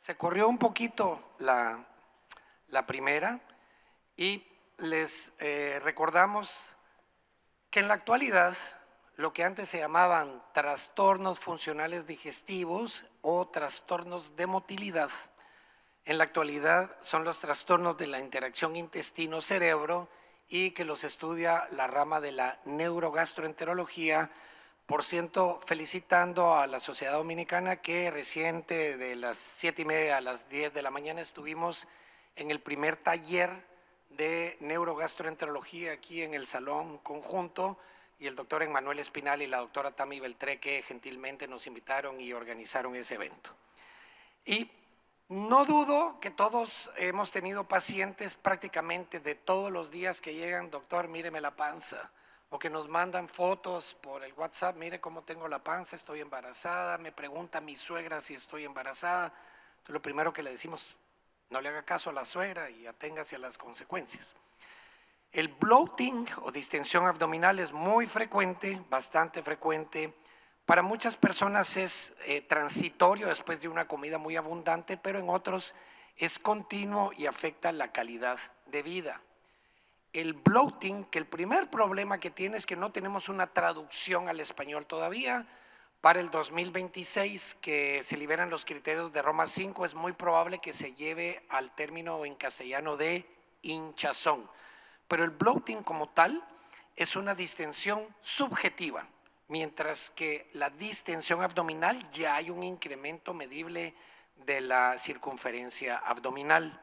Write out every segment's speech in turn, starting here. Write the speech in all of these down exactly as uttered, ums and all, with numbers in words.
Se corrió un poquito la, la primera y les eh, recordamos que en la actualidad lo que antes se llamaban trastornos funcionales digestivos o trastornos de motilidad, en la actualidad son los trastornos de la interacción intestino-cerebro y que los estudia la rama de la neurogastroenterología. Por cierto, felicitando a la Sociedad Dominicana que reciente de las siete y media a las diez de la mañana estuvimos en el primer taller de neurogastroenterología aquí en el salón conjunto, y el doctor Emmanuel Espinal y la doctora Tami Beltré que gentilmente nos invitaron y organizaron ese evento. Y no dudo que todos hemos tenido pacientes prácticamente de todos los días que llegan, doctor, míreme la panza, o que nos mandan fotos por el WhatsApp, mire cómo tengo la panza, estoy embarazada, me pregunta mi suegra si estoy embarazada. Entonces, lo primero que le decimos, no le haga caso a la suegra y aténgase a las consecuencias. El bloating o distensión abdominal es muy frecuente, bastante frecuente. Para muchas personas es eh, transitorio después de una comida muy abundante, pero en otros es continuo y afecta la calidad de vida. El bloating, que el primer problema que tiene es que no tenemos una traducción al español todavía. Para el dos mil veintiséis, que se liberan los criterios de Roma cinco, es muy probable que se lleve al término en castellano de hinchazón. Pero el bloating como tal es una distensión subjetiva, mientras que la distensión abdominal ya hay un incremento medible de la circunferencia abdominal.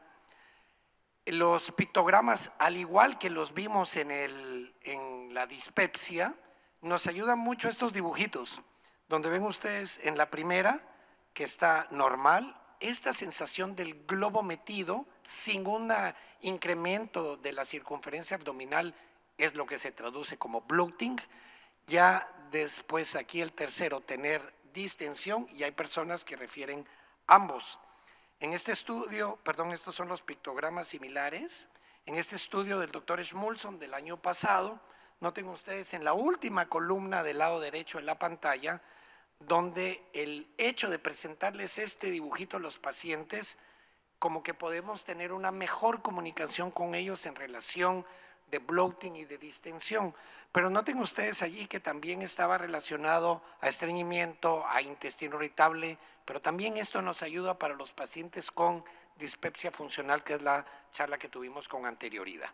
Los pictogramas, al igual que los vimos en, el, en la dispepsia, nos ayudan mucho estos dibujitos, donde ven ustedes en la primera que está normal, esta sensación del globo metido sin un incremento de la circunferencia abdominal es lo que se traduce como bloating. Ya después aquí el tercero, tener distensión, y hay personas que refieren ambos. En este estudio, perdón, estos son los pictogramas similares. En este estudio del doctor Schmulson del año pasado, noten ustedes en la última columna del lado derecho en la pantalla, donde el hecho de presentarles este dibujito a los pacientes, como que podemos tener una mejor comunicación con ellos en relación de bloating y de distensión. Pero noten ustedes allí que también estaba relacionado a estreñimiento, a intestino irritable, pero también esto nos ayuda para los pacientes con dispepsia funcional, que es la charla que tuvimos con anterioridad.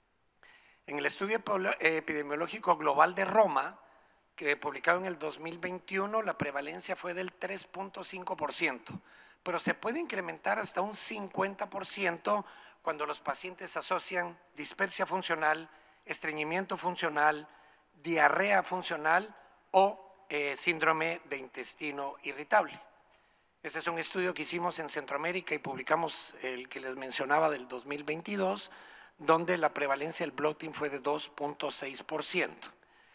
En el estudio epidemiológico global de Roma, que publicado en el dos mil veintiuno, la prevalencia fue del tres punto cinco por ciento, pero se puede incrementar hasta un cincuenta por ciento cuando los pacientes asocian dispepsia funcional, estreñimiento funcional, diarrea funcional o eh, síndrome de intestino irritable. Este es un estudio que hicimos en Centroamérica y publicamos el que les mencionaba del dos mil veintidós, donde la prevalencia del bloating fue de dos punto seis por ciento.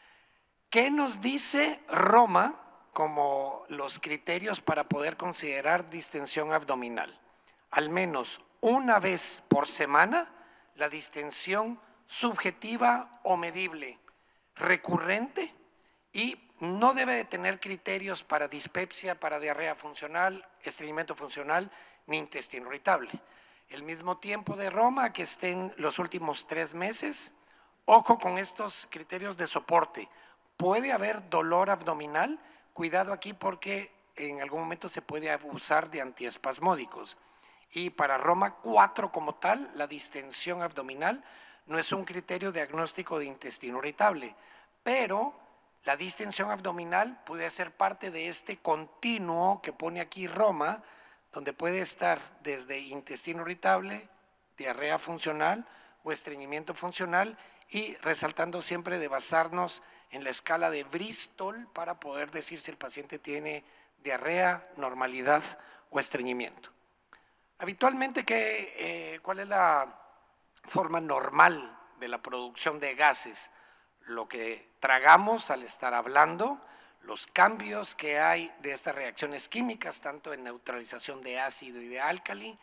¿Qué nos dice Roma como los criterios para poder considerar distensión abdominal? Al menos una vez por semana, la distensión subjetiva o medible, recurrente, y no debe de tener criterios para dispepsia, para diarrea funcional, estreñimiento funcional, ni intestino irritable. El mismo tiempo de Roma, que estén los últimos tres meses. Ojo con estos criterios de soporte. Puede haber dolor abdominal, cuidado aquí porque en algún momento se puede abusar de antiespasmódicos. Y para Roma cuatro como tal, la distensión abdominal no es un criterio diagnóstico de intestino irritable, pero la distensión abdominal puede ser parte de este continuo que pone aquí Roma, donde puede estar desde intestino irritable, diarrea funcional o estreñimiento funcional, y resaltando siempre de basarnos en la escala de Bristol para poder decir si el paciente tiene diarrea, normalidad o estreñimiento. Habitualmente, ¿qué, eh, ¿cuál es la forma normal de la producción de gases? Lo que tragamos al estar hablando, los cambios que hay de estas reacciones químicas, tanto en neutralización de ácido y de álcali,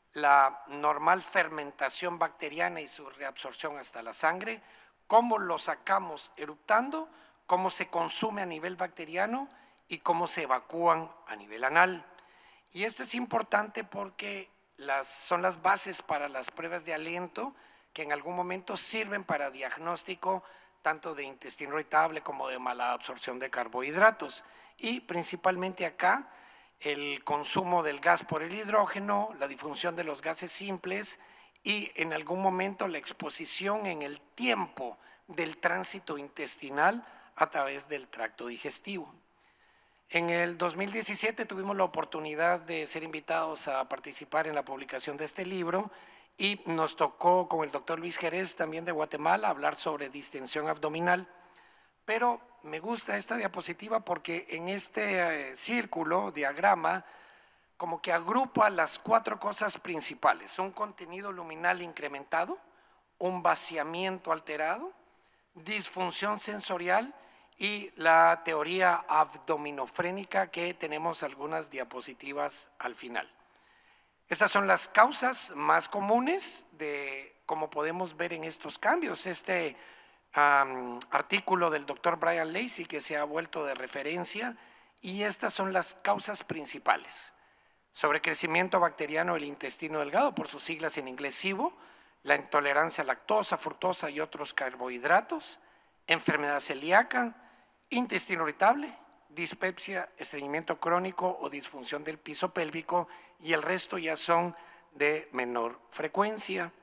la normal fermentación bacteriana y su reabsorción hasta la sangre, cómo lo sacamos eructando, cómo se consume a nivel bacteriano y cómo se evacúan a nivel anal. Y esto es importante porque las, son las bases para las pruebas de aliento que en algún momento sirven para diagnóstico tanto de intestino irritable como de mala absorción de carbohidratos. Y principalmente acá, el consumo del gas por el hidrógeno, la difusión de los gases simples y en algún momento la exposición en el tiempo del tránsito intestinal a través del tracto digestivo. En el dos mil diecisiete tuvimos la oportunidad de ser invitados a participar en la publicación de este libro y nos tocó con el doctor Luis Jerez, también de Guatemala, hablar sobre distensión abdominal. Pero me gusta esta diapositiva porque en este eh, círculo, diagrama, como que agrupa las cuatro cosas principales: un contenido luminal incrementado, un vaciamiento alterado, disfunción sensorial y la teoría abdominofrénica, que tenemos algunas diapositivas al final. Estas son las causas más comunes de cómo podemos ver en estos cambios. Este um, artículo del doctor Brian Lacey, que se ha vuelto de referencia, y estas son las causas principales: sobrecrecimiento bacteriano del intestino delgado, por sus siglas en inglés S I B O, la intolerancia a lactosa, fructosa y otros carbohidratos, enfermedad celíaca, intestino irritable, dispepsia, estreñimiento crónico o disfunción del piso pélvico, y el resto ya son de menor frecuencia.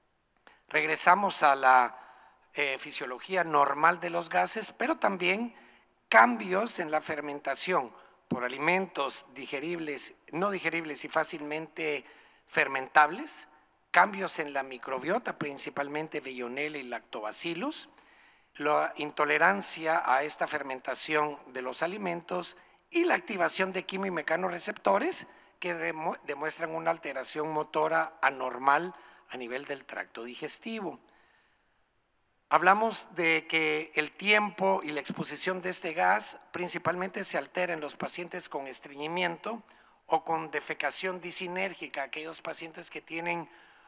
Regresamos a la eh, fisiología normal de los gases, pero también cambios en la fermentación por alimentos digeribles, no digeribles y fácilmente fermentables, cambios en la microbiota, principalmente Veillonella y Lactobacillus, la intolerancia a esta fermentación de los alimentos y la activación de quimo y mecanorreceptores que demuestran una alteración motora anormal a nivel del tracto digestivo. Hablamos de que el tiempo y la exposición de este gas principalmente se altera en los pacientes con estreñimiento o con defecación disinérgica, aquellos pacientes que tienen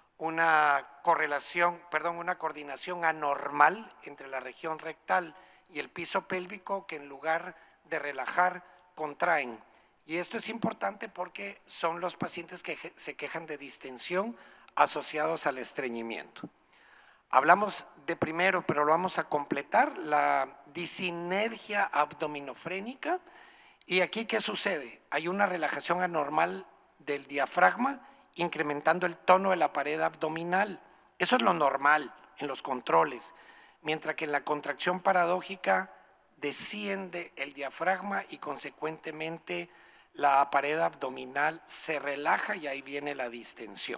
una correlación, perdón, una coordinación anormal entre la región rectal y el piso pélvico, que en lugar de relajar, contraen. Y esto es importante porque son los pacientes que se quejan de distensión asociados al estreñimiento. Hablamos de primero, pero lo vamos a completar, la disinergia abdominofrénica. Y aquí, ¿qué sucede? Hay una relajación anormal del diafragma, incrementando el tono de la pared abdominal. Eso es lo normal en los controles, mientras que en la contracción paradójica desciende el diafragma y consecuentemente la pared abdominal se relaja y ahí viene la distensión.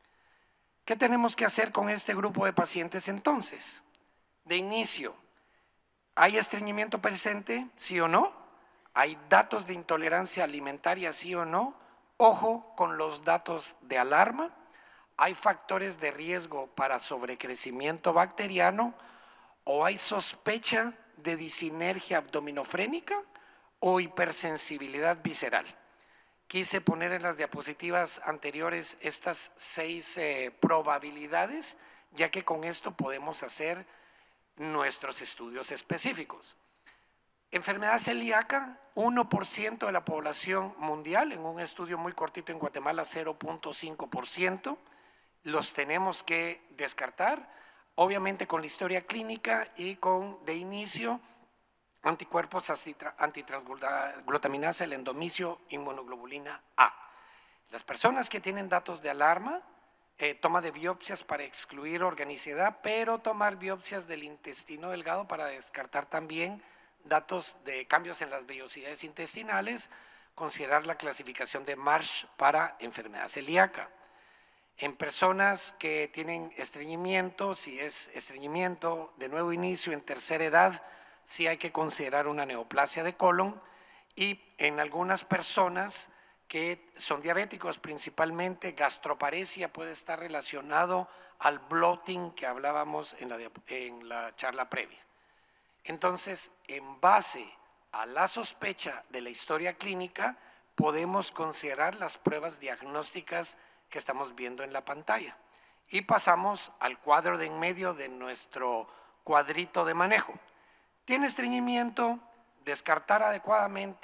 ¿Qué tenemos que hacer con este grupo de pacientes entonces? De inicio, ¿hay estreñimiento presente? ¿Sí o no? ¿Hay datos de intolerancia alimentaria? ¿Sí o no? Ojo con los datos de alarma. ¿Hay factores de riesgo para sobrecrecimiento bacteriano? ¿O hay sospecha de disinergia abdominofrénica o hipersensibilidad visceral? Quise poner en las diapositivas anteriores estas seis eh, probabilidades, ya que con esto podemos hacer nuestros estudios específicos. Enfermedad celíaca, uno por ciento de la población mundial, en un estudio muy cortito en Guatemala, cero punto cinco por ciento. Los tenemos que descartar, obviamente con la historia clínica y con, de inicio, anticuerpos antitransglutaminasa, el endomicio, inmunoglobulina A. Las personas que tienen datos de alarma, eh, toma de biopsias para excluir organicidad, pero tomar biopsias del intestino delgado para descartar también datos de cambios en las vellosidades intestinales, considerar la clasificación de Marsh para enfermedad celíaca. En personas que tienen estreñimiento, si es estreñimiento de nuevo inicio en tercera edad, sí hay que considerar una neoplasia de colon, y en algunas personas que son diabéticos, principalmente gastroparesia puede estar relacionado al bloating que hablábamos en la, en la charla previa. Entonces, en base a la sospecha de la historia clínica, podemos considerar las pruebas diagnósticas que estamos viendo en la pantalla. Y pasamos al cuadro de en medio de nuestro cuadrito de manejo. ¿Tiene estreñimiento? Descartar adecuadamente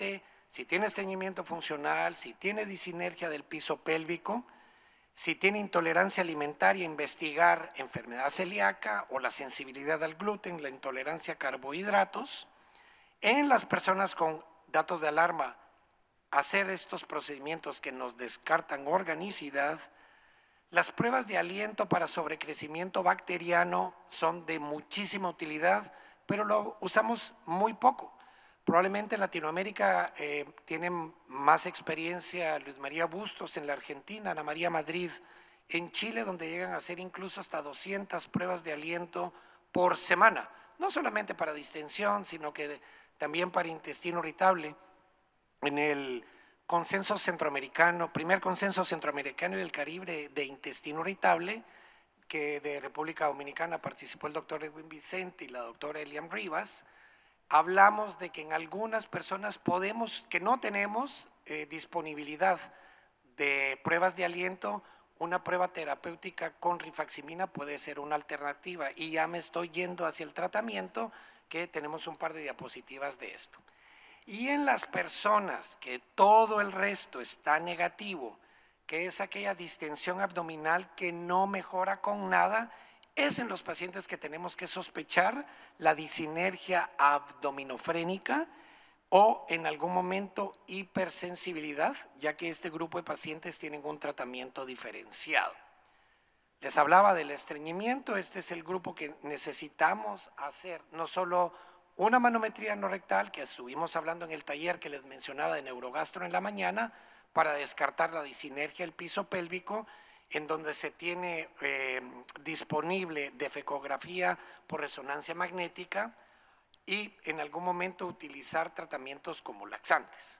si tiene estreñimiento funcional, si tiene disinergia del piso pélvico, si tiene intolerancia alimentaria, investigar enfermedad celíaca o la sensibilidad al gluten, la intolerancia a carbohidratos. En las personas con datos de alarma, hacer estos procedimientos que nos descartan organicidad. Las pruebas de aliento para sobrecrecimiento bacteriano son de muchísima utilidad, pero lo usamos muy poco. Probablemente en Latinoamérica eh, tienen más experiencia Luis María Bustos en la Argentina, Ana María Madrid en Chile, donde llegan a hacer incluso hasta doscientas pruebas de aliento por semana, no solamente para distensión, sino que de, también para intestino irritable. En el consenso centroamericano, primer consenso centroamericano y del Caribe de, de intestino irritable, que de República Dominicana participó el doctor Edwin Vicente y la doctora Elian Rivas, hablamos de que en algunas personas podemos, que no tenemos eh, disponibilidad de pruebas de aliento, una prueba terapéutica con rifaximina puede ser una alternativa. Y ya me estoy yendo hacia el tratamiento, que tenemos un par de diapositivas de esto. Y en las personas que todo el resto está negativo, que es aquella distensión abdominal que no mejora con nada, es en los pacientes que tenemos que sospechar la disinergia abdominofrénica o en algún momento hipersensibilidad, ya que este grupo de pacientes tienen un tratamiento diferenciado. Les hablaba del estreñimiento, este es el grupo que necesitamos hacer, no solo una manometría no rectal, que estuvimos hablando en el taller que les mencionaba de neurogastro en la mañana, para descartar la disinergia del piso pélvico, en donde se tiene eh, disponible defecografía por resonancia magnética y en algún momento utilizar tratamientos como laxantes.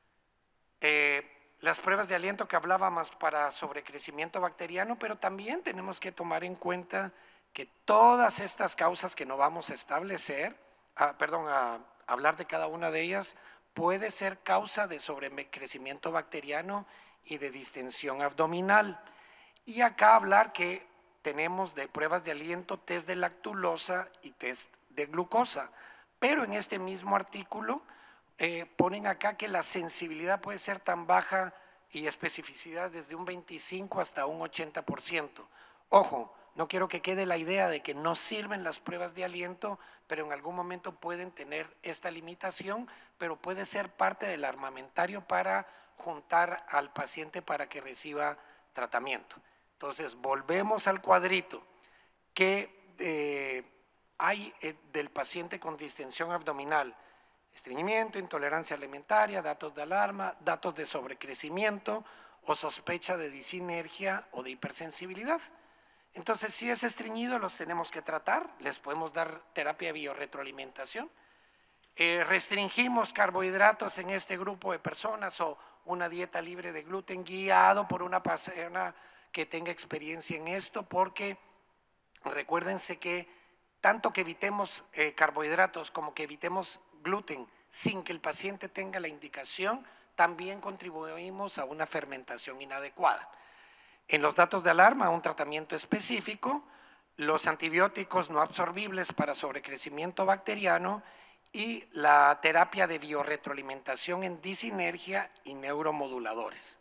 Eh, las pruebas de aliento que hablábamos para sobrecrecimiento bacteriano, pero también tenemos que tomar en cuenta que todas estas causas que no vamos a establecer, ah, perdón, a hablar de cada una de ellas, puede ser causa de sobrecrecimiento bacteriano y de distensión abdominal. Y acá hablar que tenemos de pruebas de aliento, test de lactulosa y test de glucosa. Pero en este mismo artículo eh, ponen acá que la sensibilidad puede ser tan baja y especificidad desde un veinticinco hasta un ochenta por ciento. Ojo, no quiero que quede la idea de que no sirven las pruebas de aliento, pero en algún momento pueden tener esta limitación, pero puede ser parte del armamentario para juntar al paciente para que reciba tratamiento. Entonces, volvemos al cuadrito que eh, hay eh, del paciente con distensión abdominal, estreñimiento, intolerancia alimentaria, datos de alarma, datos de sobrecrecimiento o sospecha de disinergia o de hipersensibilidad. Entonces, si es estreñido, los tenemos que tratar, les podemos dar terapia de biorretroalimentación. Eh, restringimos carbohidratos en este grupo de personas o una dieta libre de gluten guiado por una persona que tenga experiencia en esto, porque recuérdense que tanto que evitemos eh, carbohidratos como que evitemos gluten sin que el paciente tenga la indicación, también contribuimos a una fermentación inadecuada. En los datos de alarma, un tratamiento específico, los antibióticos no absorbibles para sobrecrecimiento bacteriano y la terapia de biorretroalimentación en disinergia y neuromoduladores.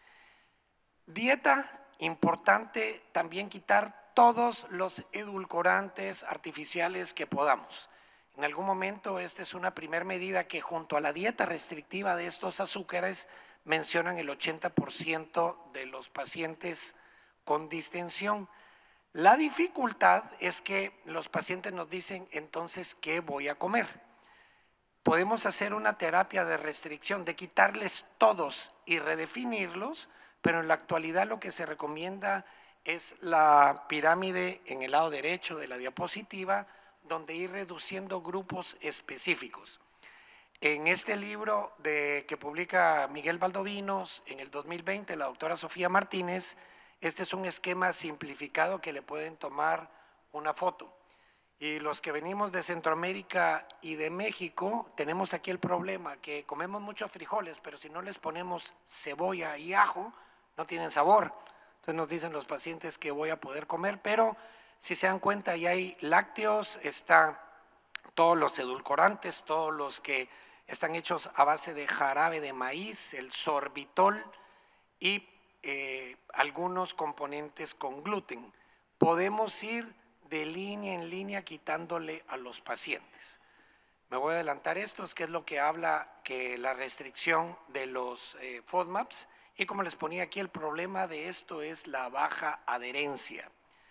Dieta, importante también quitar todos los edulcorantes artificiales que podamos. En algún momento esta es una primera medida que junto a la dieta restrictiva de estos azúcares mencionan el ochenta por ciento de los pacientes con distensión. La dificultad es que los pacientes nos dicen, entonces, ¿qué voy a comer? Podemos hacer una terapia de restricción, de quitarles todos y redefinirlos, pero en la actualidad lo que se recomienda es la pirámide en el lado derecho de la diapositiva, donde ir reduciendo grupos específicos. En este libro de, que publica Miguel Valdovinos en el dos mil veinte, la doctora Sofía Martínez, este es un esquema simplificado que le pueden tomar una foto. Y los que venimos de Centroamérica y de México, tenemos aquí el problema que comemos muchos frijoles, pero si no les ponemos cebolla y ajo, no tienen sabor. Entonces nos dicen los pacientes que voy a poder comer, pero si se dan cuenta, ya hay lácteos, está todos los edulcorantes, todos los que están hechos a base de jarabe de maíz, el sorbitol y eh, algunos componentes con gluten. Podemos ir de línea en línea quitándole a los pacientes. Me voy a adelantar esto, que es lo que habla que la restricción de los eh, FODMAPs, y como les ponía aquí, el problema de esto es la baja adherencia.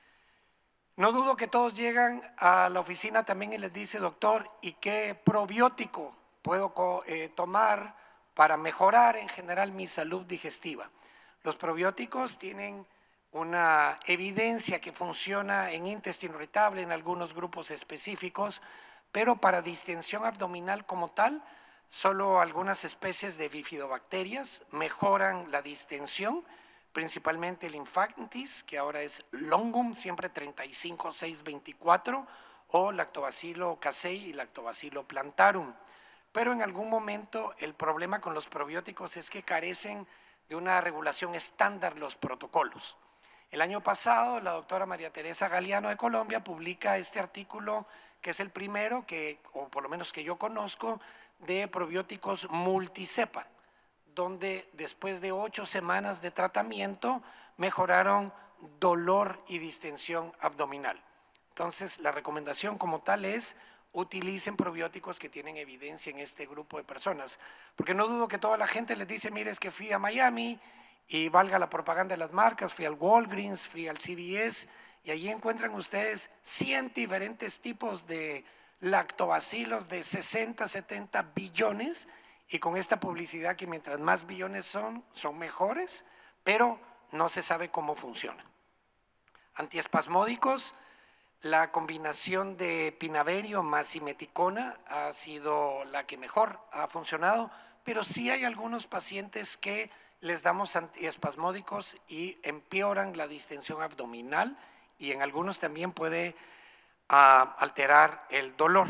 No dudo que todos llegan a la oficina también y les dice, doctor, ¿y qué probiótico puedo eh, tomar para mejorar en general mi salud digestiva? Los probióticos tienen una evidencia que funciona en intestino irritable, en algunos grupos específicos, pero para distensión abdominal como tal, solo algunas especies de bifidobacterias mejoran la distensión, principalmente el Infantis, que ahora es Longum, siempre treinta y cinco seis veinticuatro, o Lactobacillus casei y Lactobacillus plantarum. Pero en algún momento el problema con los probióticos es que carecen de una regulación estándar los protocolos. El año pasado, la doctora María Teresa Galeano de Colombia publica este artículo, que es el primero, que, o por lo menos que yo conozco, de probióticos multicepa, donde después de ocho semanas de tratamiento mejoraron dolor y distensión abdominal. Entonces, la recomendación como tal es utilicen probióticos que tienen evidencia en este grupo de personas, porque no dudo que toda la gente les dice, mire, es que fui a Miami y valga la propaganda de las marcas, fui al Walgreens, fui al C V S y allí encuentran ustedes cien diferentes tipos de lactobacilos de sesenta, setenta billones, y con esta publicidad que mientras más billones son, son mejores, pero no se sabe cómo funcionan. Antiespasmódicos, la combinación de pinaverio más simeticona ha sido la que mejor ha funcionado, pero sí hay algunos pacientes que les damos antiespasmódicos y empeoran la distensión abdominal, y en algunos también puede uh, alterar el dolor.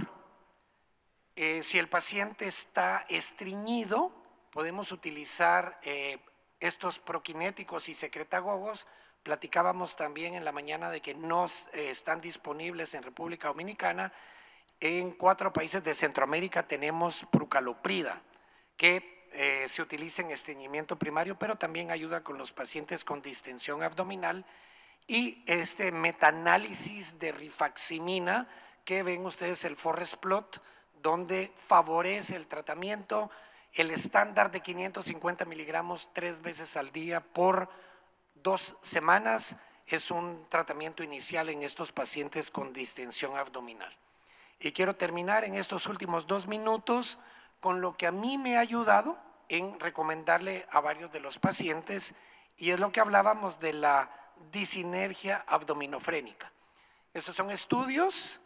Eh, si el paciente está estreñido, podemos utilizar eh, estos proquinéticos y secretagogos. Platicábamos también en la mañana de que no eh, están disponibles en República Dominicana. En cuatro países de Centroamérica tenemos prucaloprida, que eh, se utiliza en estreñimiento primario, pero también ayuda con los pacientes con distensión abdominal. Y este metaanálisis de rifaximina, que ven ustedes el forest plot, donde favorece el tratamiento, el estándar de quinientos cincuenta miligramos tres veces al día por dos semanas es un tratamiento inicial en estos pacientes con distensión abdominal. Y quiero terminar en estos últimos dos minutos con lo que a mí me ha ayudado en recomendarle a varios de los pacientes, y es lo que hablábamos de la disinergia abdominofrénica. Estos son estudios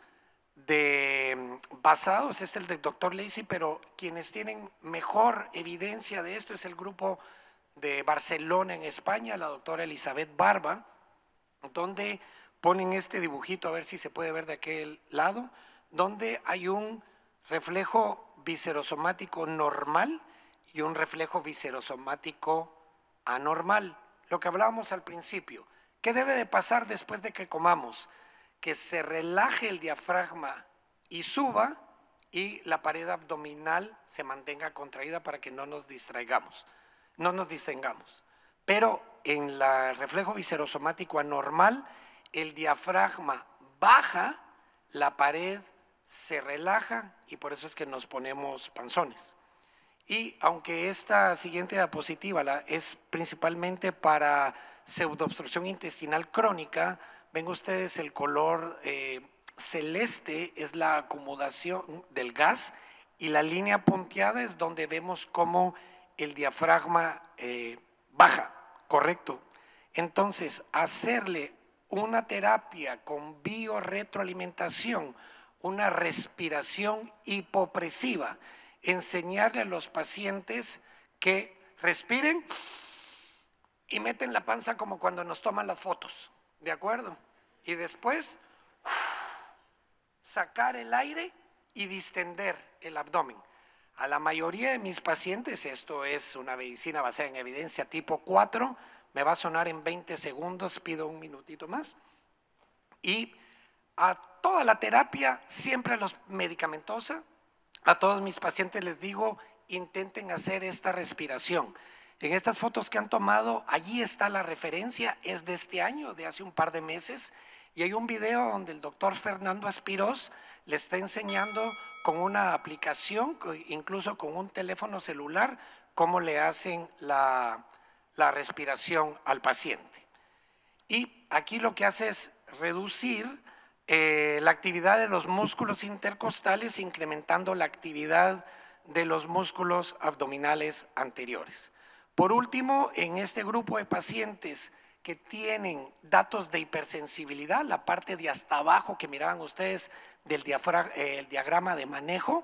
de basados, este es el del doctor Lacey, pero quienes tienen mejor evidencia de esto es el grupo de Barcelona en España, la doctora Elizabeth Barba, donde ponen este dibujito, a ver si se puede ver de aquel lado, donde hay un reflejo viscerosomático normal y un reflejo viscerosomático anormal. Lo que hablábamos al principio, ¿qué debe de pasar después de que comamos? Que se relaje el diafragma y suba, y la pared abdominal se mantenga contraída para que no nos distraigamos, no nos distengamos. Pero en el reflejo viscerosomático anormal, el diafragma baja, la pared se relaja, y por eso es que nos ponemos panzones. Y aunque esta siguiente diapositiva la, es principalmente para pseudoobstrucción intestinal crónica, ven ustedes el color eh, celeste es la acomodación del gas, y la línea punteada es donde vemos cómo el diafragma eh, baja, correcto. Entonces, hacerle una terapia con biorretroalimentación, una respiración hipopresiva, enseñarle a los pacientes que respiren y meten la panza como cuando nos toman las fotos, ¿de acuerdo? Y después sacar el aire y distender el abdomen. A la mayoría de mis pacientes, esto es una medicina basada en evidencia tipo cuatro, me va a sonar en veinte segundos, pido un minutito más. Y a toda la terapia, siempre los medicamentosa, a todos mis pacientes les digo, intenten hacer esta respiración. En estas fotos que han tomado, allí está la referencia, es de este año, de hace un par de meses, y hay un video donde el doctor Fernando Aspiros le está enseñando con una aplicación, incluso con un teléfono celular, cómo le hacen la, la respiración al paciente. Y aquí lo que hace es reducir eh, la actividad de los músculos intercostales, incrementando la actividad de los músculos abdominales anteriores. Por último, en este grupo de pacientes que tienen datos de hipersensibilidad, la parte de hasta abajo que miraban ustedes del diafragma, eh, el diagrama de manejo,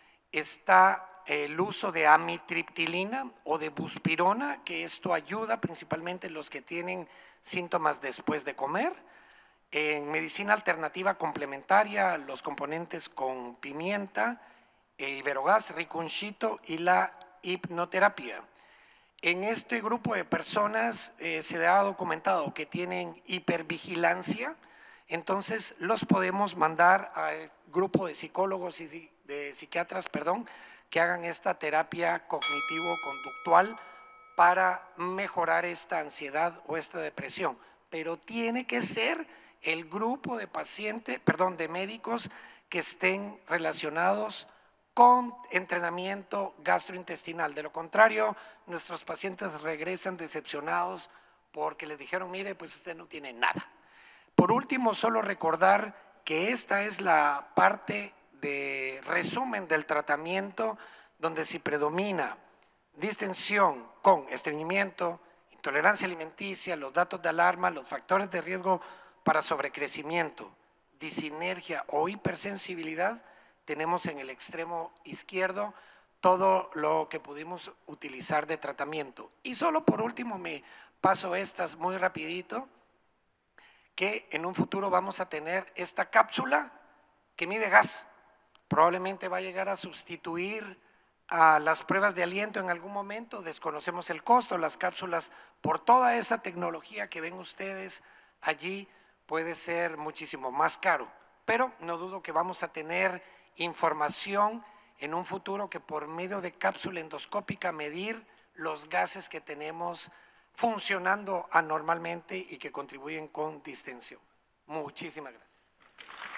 está el uso de amitriptilina o de buspirona, que esto ayuda principalmente en los que tienen síntomas después de comer. En medicina alternativa complementaria, los componentes con pimienta, eh, iberogás, ricunchito y la hipnoterapia. En este grupo de personas eh, se ha documentado que tienen hipervigilancia, entonces los podemos mandar al grupo de psicólogos y de psiquiatras, perdón, que hagan esta terapia cognitivo-conductual para mejorar esta ansiedad o esta depresión. Pero tiene que ser el grupo de pacientes, perdón, de médicos que estén relacionados con entrenamiento gastrointestinal. De lo contrario, nuestros pacientes regresan decepcionados porque les dijeron, mire, pues usted no tiene nada. Por último, solo recordar que esta es la parte de resumen del tratamiento donde si predomina distensión con estreñimiento, intolerancia alimenticia, los datos de alarma, los factores de riesgo para sobrecrecimiento, disinergia o hipersensibilidad, tenemos en el extremo izquierdo todo lo que pudimos utilizar de tratamiento. Y solo por último me paso estas muy rapidito, que en un futuro vamos a tener esta cápsula que mide gas. Probablemente va a llegar a sustituir a las pruebas de aliento en algún momento, desconocemos el costo, las cápsulas por toda esa tecnología que ven ustedes allí puede ser muchísimo más caro, pero no dudo que vamos a tener información en un futuro que por medio de cápsula endoscópica medir los gases que tenemos funcionando anormalmente y que contribuyen con distensión. Muchísimas gracias.